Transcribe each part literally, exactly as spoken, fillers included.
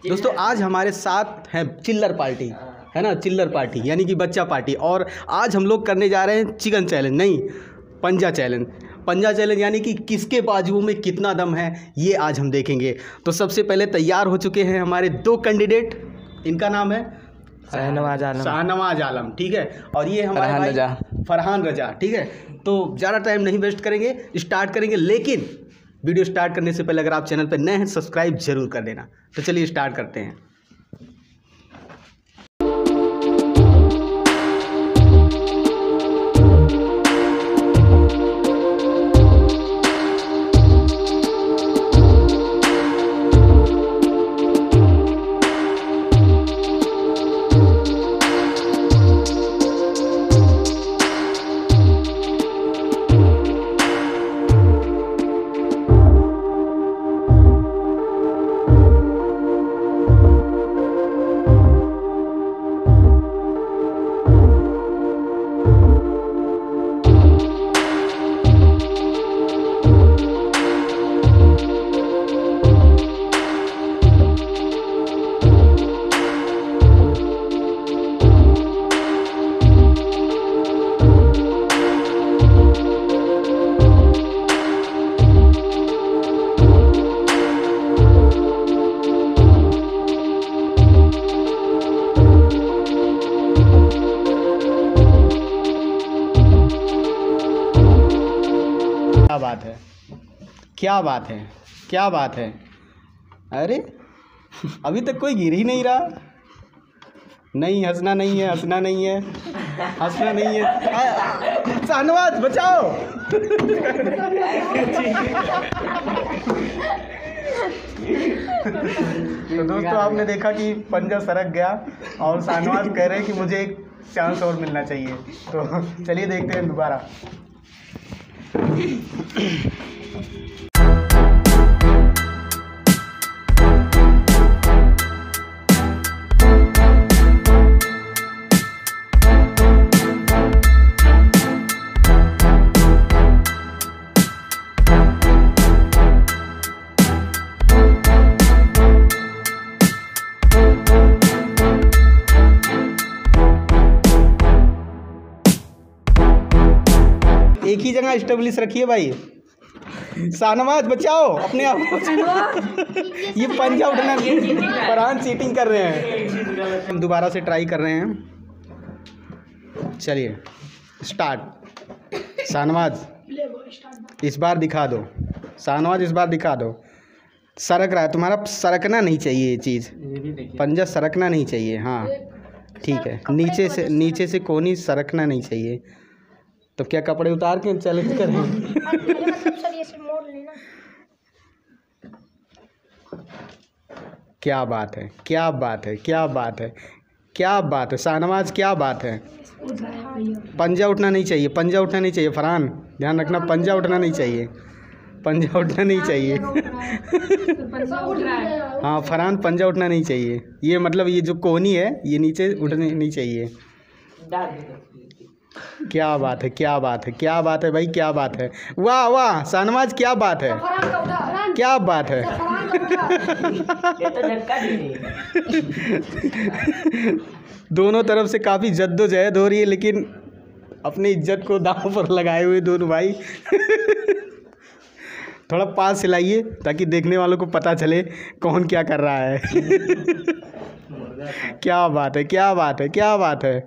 दोस्तों आज हमारे साथ है चिल्लर पार्टी, है ना, चिल्लर पार्टी यानी कि बच्चा पार्टी। और आज हम लोग करने जा रहे हैं चिकन चैलेंज, नहीं पंजा चैलेंज। पंजा चैलेंज यानी कि किसके बाजुओं में कितना दम है, ये आज हम देखेंगे। तो सबसे पहले तैयार हो चुके हैं हमारे दो कैंडिडेट। इनका नाम है शाहनवाज आलम। शाहनवाज आलम, ठीक है। और ये हमारे फरहान भाई रजा। फरहान रजा, ठीक है। तो ज़्यादा टाइम नहीं वेस्ट करेंगे, स्टार्ट करेंगे। लेकिन वीडियो स्टार्ट करने से पहले अगर आप चैनल पर नए हैं सब्सक्राइब जरूर कर देना। तो चलिए स्टार्ट करते हैं। क्या बात है, क्या बात है, क्या बात है। अरे अभी तक कोई गिर ही नहीं रहा। नहीं, हंसना नहीं है, हंसना नहीं है, हंसना नहीं है। शाहनवाज बचाओ। तो दोस्तों आपने देखा कि पंजा सरक गया और शाहनवाज कह रहे हैं कि मुझे एक चांस और मिलना चाहिए। तो चलिए देखते हैं दोबारा। एक ही जगह स्टेब्लिश रखिए भाई। शाहनवाज बचाओ अपने आप को। ये पंजा उठना, फरहान चीटिंग कर रहे हैं। हम दोबारा से ट्राई कर रहे हैं। चलिए स्टार्ट। शाहनवाज इस बार दिखा दो, शाहनवाज इस बार दिखा दो। सरक रहा है तुम्हारा, सरकना नहीं चाहिए ये चीज़, पंजा सरकना नहीं चाहिए। हाँ ठीक है, नीचे से नीचे से कोनी सरकना नहीं चाहिए। तो क्या कपड़े उतार के चैलेंज करें? क्या बात है, क्या बात है, क्या बात है, क्या बात है। शाहनवाज क्या बात है। पंजा उठना नहीं चाहिए, पंजा उठना नहीं चाहिए। फरहान ध्यान रखना, पंजा उठना नहीं चाहिए, पंजा उठना नहीं चाहिए। हाँ फरहान, पंजा उठना नहीं चाहिए। ये मतलब ये जो कोहनी है ये नीचे उठनी नहीं चाहिए। क्या बात है, क्या बात है, क्या बात है भाई, क्या बात है। वाह वाह शाहनवाज, क्या बात है, क्या बात है। दोनों तरफ से काफ़ी जद्दोजहद हो रही है, लेकिन अपनी इज्जत को दांव पर लगाए हुए दोनों भाई। थोड़ा पास हिलाइए ताकि देखने वालों को पता चले कौन क्या कर रहा है। क्या बात है, क्या बात है, क्या बात है।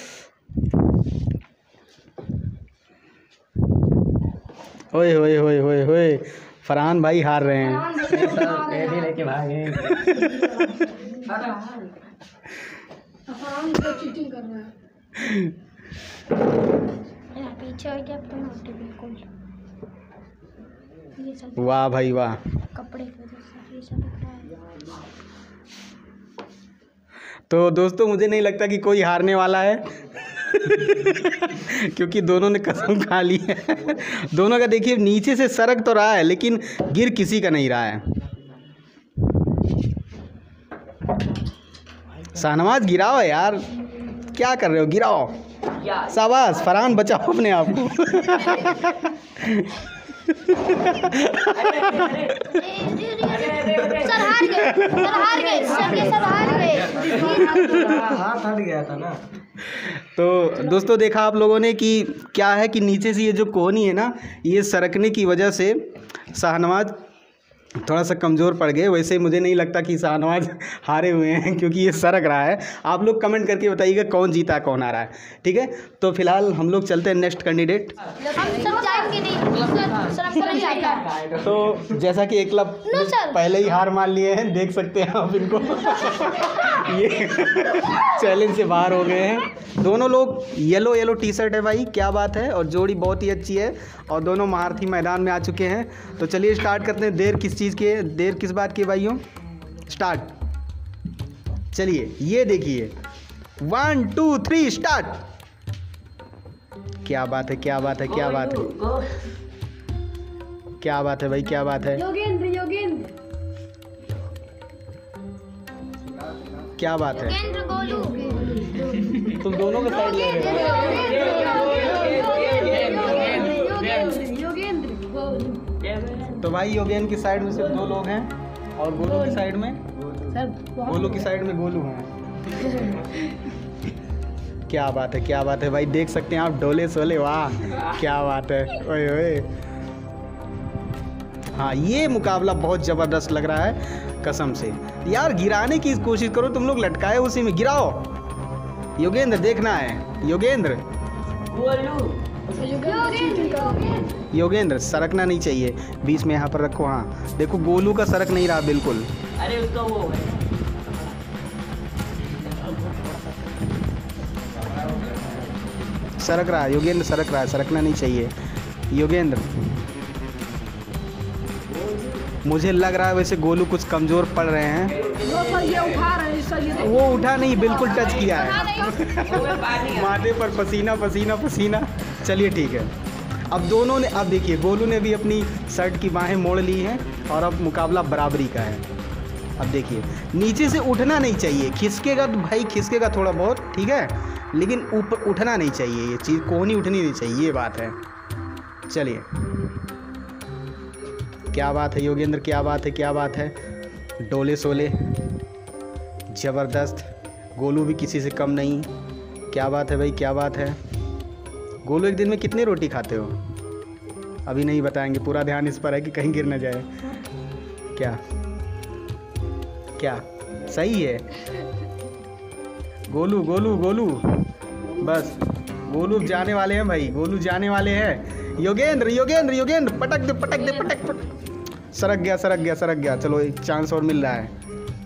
ओए ओए ओए ओए ओए, फरहान भाई हार रहे हैं। लेके भागे। चीटिंग कर रहा है। पीछे हो गया बिल्कुल। वाह भाई वाह। कपड़े की वजह से ये सब दिख रहा है। तो दोस्तों मुझे नहीं लगता कि कोई हारने वाला है। क्योंकि दोनों ने कसम खा ली है। दोनों का देखिए नीचे से सरक तो रहा है लेकिन गिर किसी का नहीं रहा है। शाहनवाज गिराओ यार, क्या कर रहे हो, गिराओ। शाबाश फरहान, बचाओ अपने आप को। सर हार गए, सर हार गए, सर हाथ हट गया था ना। तो दोस्तों देखा आप लोगों ने कि क्या है कि नीचे से ये जो कोहनी है ना, ये सरकने की वजह से शाहनवाज थोड़ा सा कमज़ोर पड़ गए। वैसे मुझे नहीं लगता कि शाहनवाज हारे हुए हैं, क्योंकि ये सरक रहा है। आप लोग कमेंट करके बताइएगा कौन जीता कौन हारा है, ठीक है। तो फिलहाल हम लोग चलते हैं नेक्स्ट कैंडिडेट। हम सब जाएंगे नहीं सर, सर हमको नहीं जाएगा। तो जैसा कि एक क्लब नो सर। पहले ही हार मान लिए हैं, देख सकते हैं आप इनको। ये चैलेंज से बाहर हो गए हैं दोनों लोग। येलो येलो टी शर्ट है भाई, क्या बात है, और जोड़ी बहुत ही अच्छी है, और दोनों महारथी मैदान में आ चुके हैं। तो चलिए स्टार्ट करते हैं। देर किस चीज़ की है, देर किस बात की है भाइयों, स्टार्ट। चलिए ये देखिए, वन टू थ्री स्टार्ट। क्या बात है, क्या बात है, क्या बात है, क्या बात है भाई, क्या बात है, योगेंद्र योगेंद्र क्या बात है। योगेंद्र गोलू तुम दोनों के साइड ले रहे योगेंद्र योगेंद्र तो भाई योगेन की साइड में सिर्फ दो लोग हैं, और गोलू की साइड में, गोलू की साइड में गोलू हैं। क्या बात है, क्या बात है भाई, देख सकते हैं आप डोले सोले, वाह क्या बात है, ओए ओए। हाँ ये मुकाबला बहुत ज़बरदस्त लग रहा है कसम से। यार गिराने की कोशिश करो, तुम लोग लटकाए उसी में गिराओ। योगेंद्र देखना है, योगेंद्र योगेंद्र सरकना नहीं चाहिए, बीच में यहाँ पर रखो। हाँ देखो गोलू का सरक नहीं रहा बिल्कुल। अरे उसका वो है। सरक रहा है योगेंद्र, सरक रहा है, सरकना नहीं चाहिए योगेंद्र। मुझे लग रहा है वैसे गोलू कुछ कमज़ोर पड़ रहे हैं। वो उठा नहीं, बिल्कुल टच किया है माथे पर, पसीना पसीना पसीना। चलिए ठीक है, अब दोनों ने, अब देखिए गोलू ने भी अपनी शर्ट की बाहें मोड़ ली हैं, और अब मुकाबला बराबरी का है। अब देखिए नीचे से उठना नहीं चाहिए, खिसकेगा तो भाई खिसकेगा थोड़ा बहुत, ठीक है, लेकिन ऊपर उठना नहीं चाहिए, ये चीज़ कोहनी उठनी नहीं चाहिए, ये बात है। चलिए क्या बात है योगेंद्र, क्या बात है, क्या बात है, डोले सोले ज़बरदस्त। गोलू भी किसी से कम नहीं, क्या बात है भाई, क्या बात है। गोलू एक दिन में कितनी रोटी खाते हो, अभी नहीं बताएंगे, पूरा ध्यान इस पर है कि कहीं गिर न जाए। क्या क्या सही है, गोलू गोलू गोलू, बस गोलू जाने वाले हैं भाई, गोलू जाने वाले हैं। योगेंद्र योगेंद्र योगेंद्र पटक दे पटक दे पटक पटक, सरक गया सरक गया सरक गया। चलो एक चांस और मिल रहा है,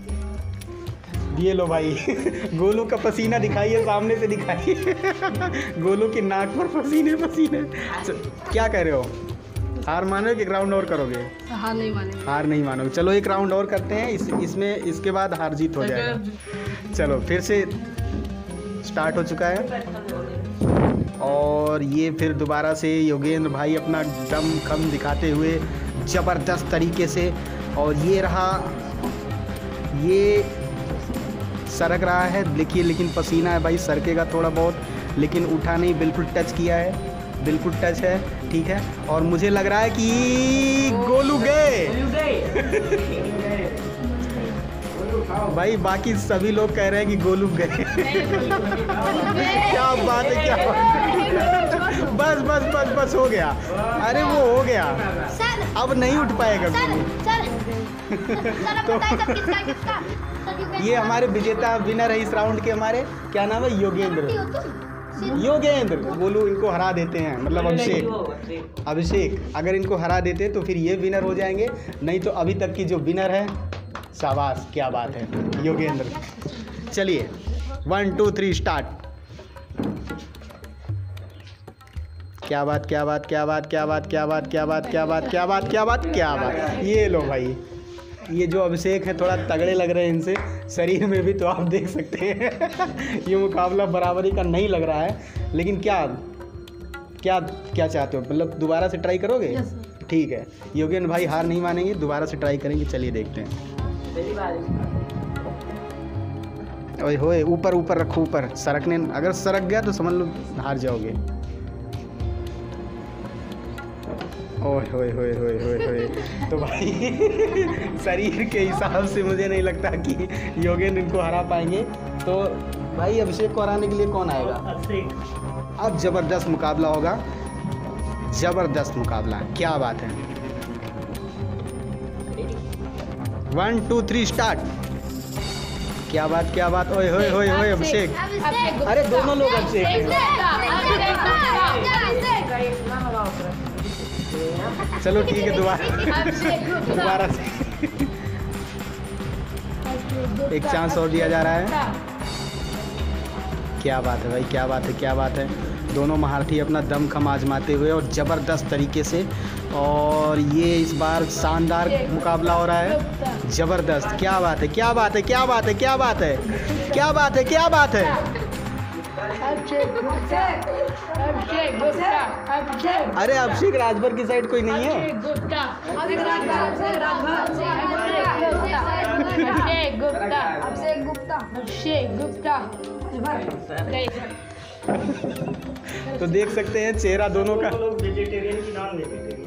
ये लो भाई। गोलू का पसीना दिखाइए, सामने से दिखाइए। गोलू की नाक पर पसीने पसीने। क्या कह रहे हो, हार मानोगे कि एक राउंड और करोगे? हार नहीं मानेंगे, हार नहीं मानोगे। चलो एक राउंड और करते हैं, इस इसमें इसके बाद हार जीत हो जाएगा। चलो फिर से स्टार्ट हो चुका है, और ये फिर दोबारा से योगेंद्र भाई अपना दम खम दिखाते हुए ज़बरदस्त तरीके से, और ये रहा, ये सरक रहा है देखिए, लेकिन पसीना है भाई, सरकेगा थोड़ा बहुत, लेकिन उठा नहीं, बिल्कुल टच किया है, बिल्कुल टच है, ठीक है। और मुझे लग रहा है कि गोलू गए भाई, बाकी सभी लोग कह रहे हैं कि गोलू गए। क्या बात है, क्या बात है। बस बस बस बस हो गया, अरे वो हो गया, अब नहीं उठ पाएगा गोलू। तो ये हमारे विजेता विनर है इस राउंड के, हमारे क्या नाम है, योगेंद्र। योगेंद्र गोलू इनको हरा देते हैं, मतलब अभिषेक अभिषेक अगर इनको हरा देते तो फिर ये विनर हो जाएंगे, नहीं तो अभी तक की जो विनर है, शाबाश क्या बात है योगेंद्र। चलिए वन टू थ्री स्टार्ट। क्या बात क्या बात क्या बात क्या बात क्या बात क्या बात क्या बात क्या बात क्या बात क्या बात। ये लो भाई, ये जो अभिषेक है थोड़ा तगड़े लग रहे हैं इनसे, शरीर में भी तो आप देख सकते हैं। ये मुकाबला बराबरी का नहीं लग रहा है, लेकिन क्या क्या क्या चाहते हो, मतलब दोबारा से ट्राई करोगे? ठीक है, योगेंद्र भाई हार नहीं मानेंगे, दोबारा से ट्राई करेंगे। चलिए देखते हैं। ओए होए, ऊपर ऊपर रखो, ऊपर सरकने, अगर सरक गया तो समझ लो हार जाओगे। ओए होए होए होए होए होए। तो भाई शरीर के हिसाब से मुझे नहीं लगता कि योगेंद्र इनको हरा पाएंगे। तो भाई अभिषेक को हराने के लिए कौन आएगा? अब जबरदस्त मुकाबला होगा, जबरदस्त मुकाबला, क्या बात है। One two three start. क्या बात क्या बात, ओए होए होए होए अभिषेक, अरे दोनों लोग अभिषेक हैं। चलो ठीक है, दोबारा दोबारा से एक चांस और दिया जा रहा है। क्या बात है भाई, क्या बात है, क्या बात है। दोनों महारथी अपना दम खम आजमाते हुए और ज़बरदस्त तरीके से, और ये इस बार शानदार मुकाबला हो रहा है, ज़बरदस्त। क्या बात है, क्या बात है, क्या बात है, क्या बात है, क्या बात है, क्या बात है। अरे अभिषेक राजभर की साइड कोई नहीं है। अभिषेक गुप्ता अभिषेक गुप्ता तो देख सकते हैं चेहरा दोनों का। वेजिटेरियन की नॉन वेजिटेरियन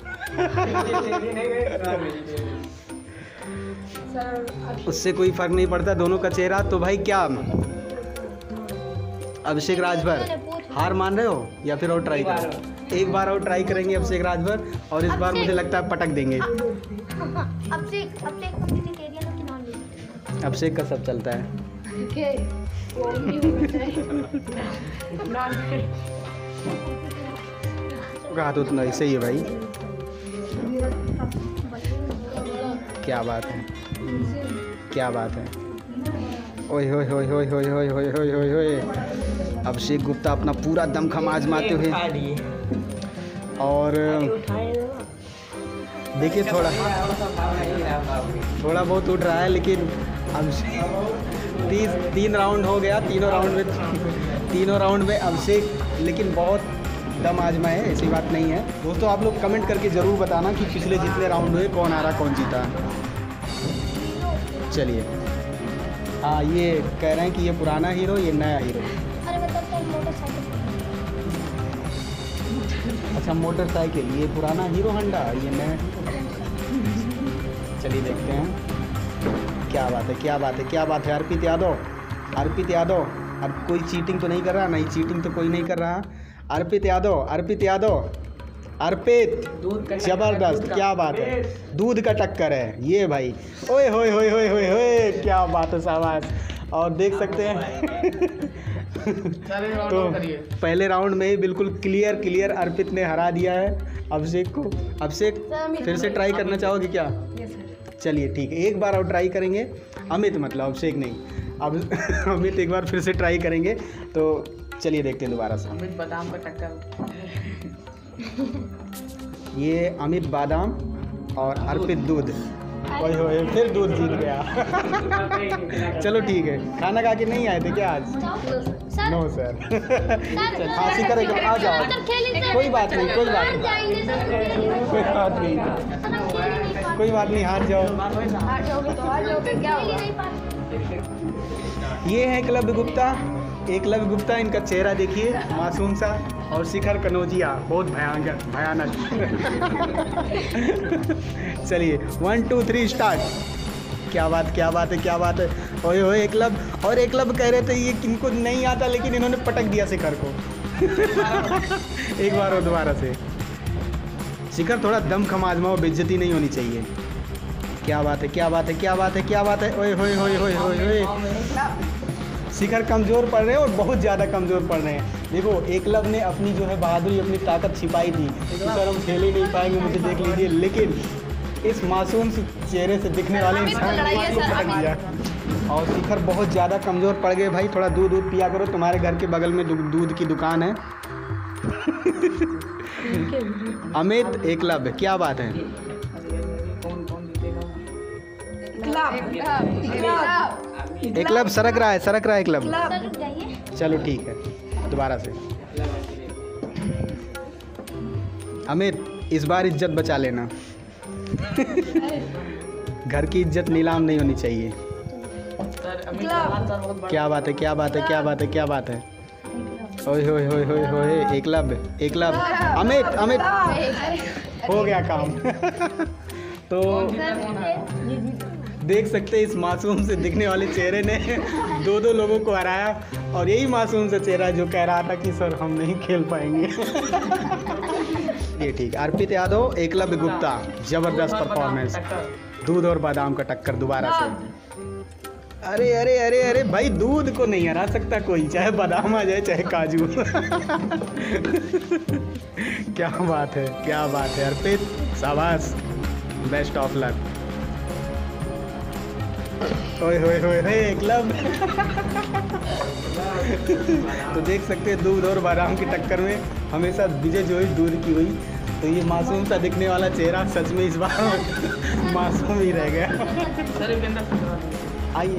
उससे कोई फर्क नहीं पड़ता, दोनों का चेहरा। तो भाई क्या अभिषेक राजभर हार मान रहे हो या फिर और ट्राई करें? एक बार और ट्राई करेंगे अभिषेक राजभर, और इस बार मुझे लगता है पटक देंगे। अभिषेक अभिषेक वेजिटेरियन की नॉन वेजिटेरियन अभिषेक का सब चलता है। कहा तो उतना सही है भाई। क्या बात है, क्या बात है। ओए होए होए होए होए होए होए होए होए होए। अभिषेक गुप्ता अपना पूरा दमखम आजमाते हुए, और देखिए थोड़ा थोड़ा बहुत उठ रहा है, लेकिन अभिषेक तीस तीन राउंड हो गया, तीनों राउंड में तीनों राउंड में अभिषेक लेकिन बहुत दम आजमाए, ऐसी बात नहीं है। दोस्तों आप लोग कमेंट करके ज़रूर बताना कि पिछले जितने राउंड हुए कौन हारा कौन जीता। चलिए, हाँ ये कह रहे हैं कि ये पुराना हीरो, ये नया हीरो। अरे मतलब तो मोटरसाइकिल अच्छा मोटरसाइकिल, ये पुराना हीरो होंडा, ये नया। चलिए देखते हैं। क्या बात है, क्या बात है, क्या बात है। अर्पित यादव, अर्पित यादव, अब कोई चीटिंग तो नहीं कर रहा? नहीं, चीटिंग तो कोई नहीं कर रहा। अर्पित यादव, अर्पित यादव, अर्पित जबरदस्त, क्या बात है। दूध का टक्कर है ये भाई। ओए होए होए होए होए होए, क्या बात है, शाबाश। और देख सकते हैं तो पहले राउंड में ही बिल्कुल क्लियर क्लियर अर्पित ने हरा दिया है अभिषेक को। अभिषेक फिर से ट्राई करना चाहोगे क्या? चलिए ठीक है, एक बार और ट्राई करेंगे। अमित मतलब अभिषेक नहीं, अब अमित एक बार फिर से ट्राई करेंगे। तो चलिए देखते हैं दोबारा से। अमित बादाम का टक्कर। ये अमित बादाम और अर्पित दूध। ओए होए, फिर दूध जीत गया। चलो ठीक है, खाना खा के नहीं आए थे क्या आज? Sir no sir. चल फांसी करेगा, आ जाओ। कोई बात नहीं, कोई बात नहीं, कोई बात नहीं, कोई बात नहीं, हार जाओ। ये है एकलव्य गुप्ता, एकलव्य गुप्ता, इनका चेहरा देखिए मासूम सा, और शिखर कनौजिया बहुत भयानक भयानक। चलिए वन टू थ्री स्टार्ट। क्या बात, क्या बात है, क्या बात है। ओए ओए एकलव्य, और एकलव्य कह रहे थे ये किनको नहीं आता, लेकिन इन्होंने पटक दिया शिखर को। एक बार और दोबारा से। शिखर थोड़ा दम खम आजमाओ, बेइज्जती नहीं होनी चाहिए। क्या बात है, क्या बात है, क्या बात है, क्या बात है। ओए होए होए होए होए होए। शिखर कमज़ोर पड़ रहे हैं और बहुत ज़्यादा कमज़ोर पड़ रहे हैं। देखो एकलव्य ने अपनी जो है बहादुरी, अपनी ताकत छिपाई थी। सर हम खेल ही नहीं पाएंगे, मुझे देख लीजिए, लेकिन इस मासूम से चेहरे से दिखने वाले इंसान को पटक दिया। और शिखर बहुत ज़्यादा कमज़ोर पड़ गए। भाई थोड़ा दूध दूध पिया करो, तुम्हारे घर के बगल में दूध की दुकान है। अमित एकलव्य, क्या बात है। एकलव्य सरक रहा है, सरक रहा है एकलव्य। चलो ठीक है, दोबारा से। अमित इस बार इज्जत बचा लेना। घर की इज्जत नीलाम नहीं होनी चाहिए। क्या बात है, क्या बात है, क्या बात है, क्या बात है। ओए होए होए होए होए, एकलव्य एकलव्य। अमित अमित हो गया काम। तो देख सकते हैं इस मासूम से दिखने वाले चेहरे ने दो दो लोगों को हराया, और यही मासूम सा चेहरा जो कह रहा था कि सर हम नहीं खेल पाएंगे। ये ठीक। अर्पित यादव, एकलव्य गुप्ता, जबरदस्त परफॉर्मेंस। दूध और बादाम का टक्कर दोबारा से। अरे अरे अरे अरे भाई, दूध को नहीं हरा सकता कोई, चाहे बादाम आ जाए चाहे काजू। क्या बात है, क्या बात है अर्पित, शाबाश, बेस्ट ऑफ लक। ओए होए होए होए एकलव्य। तो देख सकते हैं दूध और बादाम की टक्कर में हमेशा विजय जो है दूध की हुई। तो ये मासूम सा दिखने वाला चेहरा सच में इस बार मासूम ही रह गया। आइए,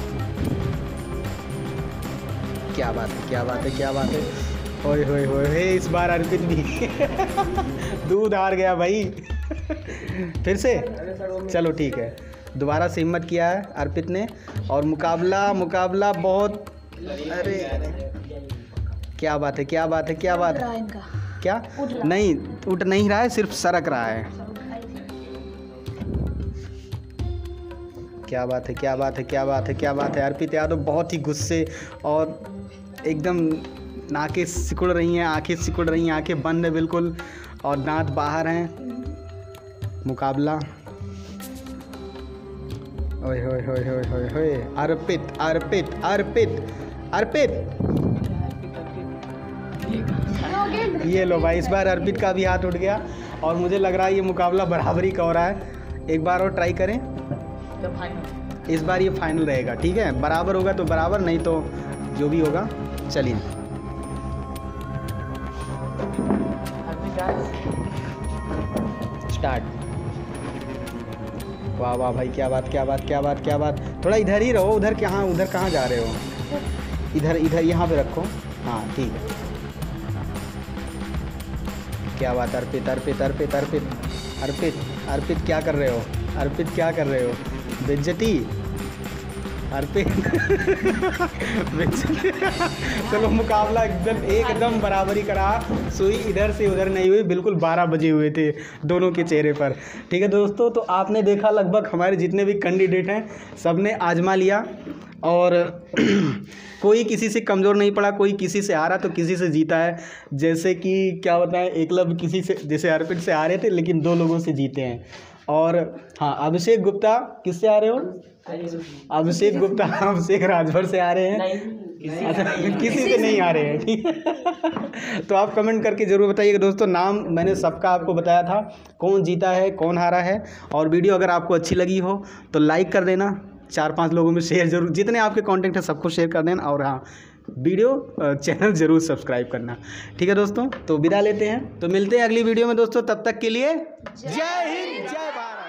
क्या बात है, क्या बात है, क्या बात है। ओए होए होए होए, इस बार अर्पित भी दूध हार गया भाई। फिर से चलो ठीक है, दोबारा से हिम्मत किया है अर्पित ने, और मुकाबला मुकाबला बहुत, अरे क्या बात है, क्या बात है, क्या बात है, क्या नहीं उठ नहीं रहा है, सिर्फ सरक रहा है। क्या बात है, क्या बात है, क्या बात है, क्या बात है। अर्पित यादव बहुत ही गुस्से और एकदम नाकें सिकुड़ रही हैं, आंखें सिकुड़ रही हैं, आंखें बंद है बिल्कुल और दांत बाहर हैं। मुकाबला, ओए होए होए होए होए होए, अर्पित अर्पित अर्पित अर्पित, ये लो भाई, इस बार अर्पित का भी हाथ उठ गया और मुझे लग रहा है ये मुकाबला बराबरी का हो रहा है। एक बार और ट्राई करें, इस बार ये फाइनल रहेगा, ठीक है। बराबर होगा तो बराबर, नहीं तो जो भी होगा। चलिए स्टार्ट। वाह वाह भाई, क्या बात, क्या बात, क्या बात, क्या बात। थोड़ा इधर ही रहो, उधर कहाँ, उधर कहाँ जा रहे हो, इधर इधर यहाँ पे रखो, हाँ ठीक है। क्या बात, अर्पित अर्पित अर्पित अर्पित अर्पित अर्पित क्या कर रहे हो, अर्पित क्या कर रहे हो, बेइज्जती अर्पित। चलो मुकाबला एकदम एकदम बराबरी करा, सुई इधर से उधर नहीं हुई, बिल्कुल बारह बजे हुए थे दोनों के चेहरे पर। ठीक है दोस्तों, तो आपने देखा लगभग हमारे जितने भी कैंडिडेट हैं सब ने आजमा लिया, और कोई किसी से कमज़ोर नहीं पड़ा, कोई किसी से हारा तो किसी से जीता है। जैसे कि क्या बताएं, एकलव्य किसी से, जैसे अर्पित से हारे थे लेकिन दो लोगों से जीते हैं। और हाँ, अभिषेक गुप्ता किससे आ रहे हो, अभिषेक गुप्ता अभिषेक राजभर से आ रहे हैं, अच्छा किसी से नहीं आ रहे हैं, ठीक है। तो आप कमेंट करके ज़रूर बताइएगा दोस्तों। नाम मैंने सबका आपको बताया था, कौन जीता है कौन हारा है। और वीडियो अगर आपको अच्छी लगी हो तो लाइक कर देना, चार पांच लोगों में शेयर जरूर, जितने आपके कॉन्टेक्ट है सबको शेयर कर देना, और हाँ वीडियो चैनल ज़रूर सब्सक्राइब करना। ठीक है दोस्तों, तो विदा लेते हैं, तो मिलते हैं अगली वीडियो में दोस्तों, तब तक के लिए जय हिंद जय भारत।